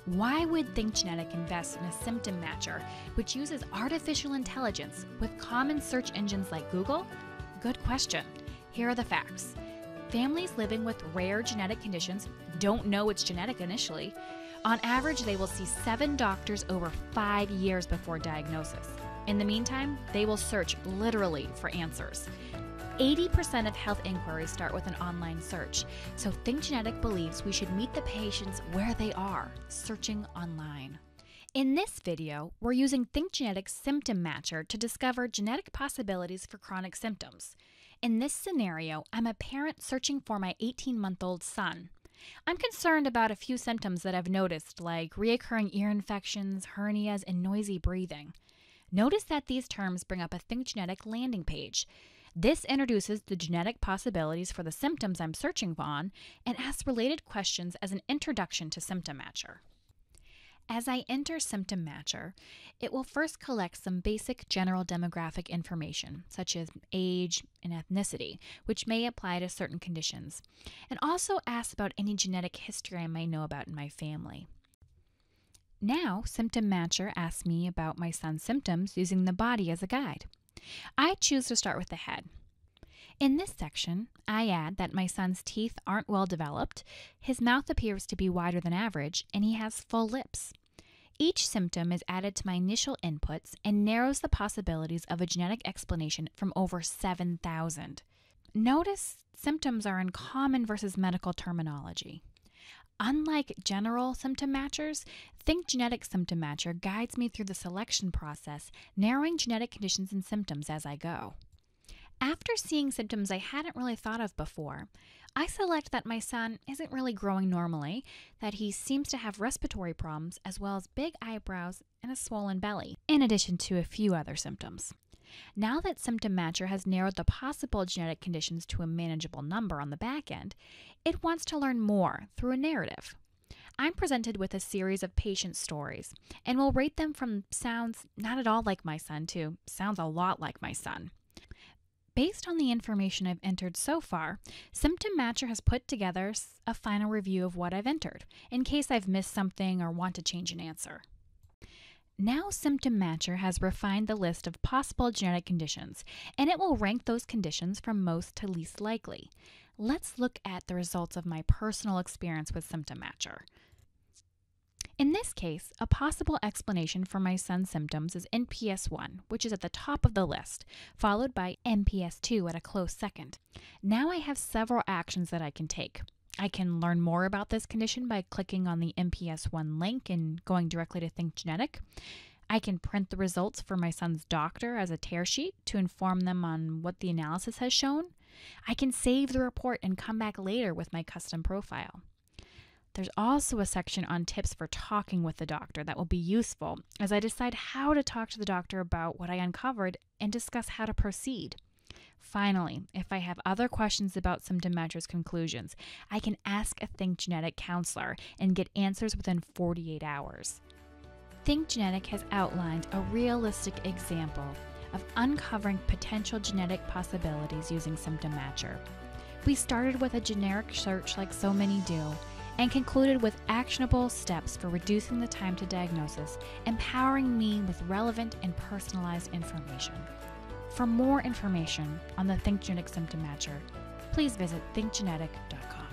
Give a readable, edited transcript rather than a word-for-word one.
Why would ThinkGenetic invest in a symptom matcher which uses artificial intelligence with common search engines like Google? Good question. Here are the facts. Families living with rare genetic conditions don't know it's genetic initially. On average, they will see 7 doctors over 5 years before diagnosis. In the meantime, they will search literally for answers. 80% of health inquiries start with an online search, so ThinkGenetic believes we should meet the patients where they are, searching online. In this video, we're using ThinkGenetic SymptomMatcher to discover genetic possibilities for chronic symptoms. In this scenario, I'm a parent searching for my 18-month-old son. I'm concerned about a few symptoms that I've noticed, like recurring ear infections, hernias, and noisy breathing. Notice that these terms bring up a ThinkGenetic landing page. This introduces the genetic possibilities for the symptoms I'm searching on and asks related questions as an introduction to SymptomMatcher. As I enter SymptomMatcher, it will first collect some basic general demographic information, such as age and ethnicity, which may apply to certain conditions, and also asks about any genetic history I may know about in my family. Now, SymptomMatcher asks me about my son's symptoms using the body as a guide. I choose to start with the head. In this section, I add that my son's teeth aren't well developed, his mouth appears to be wider than average, and he has full lips. Each symptom is added to my initial inputs and narrows the possibilities of a genetic explanation from over 7,000. Notice symptoms are in common versus medical terminology. Unlike general symptom matchers, ThinkGenetic SymptomMatcher guides me through the selection process, narrowing genetic conditions and symptoms as I go. After seeing symptoms I hadn't really thought of before, I select that my son isn't really growing normally, that he seems to have respiratory problems, as well as big eyebrows and a swollen belly, in addition to a few other symptoms. Now that SymptomMatcher has narrowed the possible genetic conditions to a manageable number on the back end, it wants to learn more through a narrative. I'm presented with a series of patient stories, and will rate them from sounds not at all like my son to sounds a lot like my son. Based on the information I've entered so far, SymptomMatcher has put together a final review of what I've entered, in case I've missed something or want to change an answer. Now SymptomMatcher has refined the list of possible genetic conditions, and it will rank those conditions from most to least likely. Let's look at the results of my personal experience with SymptomMatcher. In this case, a possible explanation for my son's symptoms is NPS 1, which is at the top of the list, followed by NPS 2 at a close second. Now I have several actions that I can take. I can learn more about this condition by clicking on the NPS 1 link and going directly to ThinkGenetic. I can print the results for my son's doctor as a tear sheet to inform them on what the analysis has shown. I can save the report and come back later with my custom profile. There's also a section on tips for talking with the doctor that will be useful as I decide how to talk to the doctor about what I uncovered and discuss how to proceed. Finally, if I have other questions about SymptomMatcher's conclusions, I can ask a ThinkGenetic counselor and get answers within 48 hours. ThinkGenetic has outlined a realistic example of uncovering potential genetic possibilities using SymptomMatcher. We started with a generic search like so many do, and concluded with actionable steps for reducing the time to diagnosis, empowering me with relevant and personalized information. For more information on the ThinkGenetic SymptomMatcher, please visit thinkgenetic.com.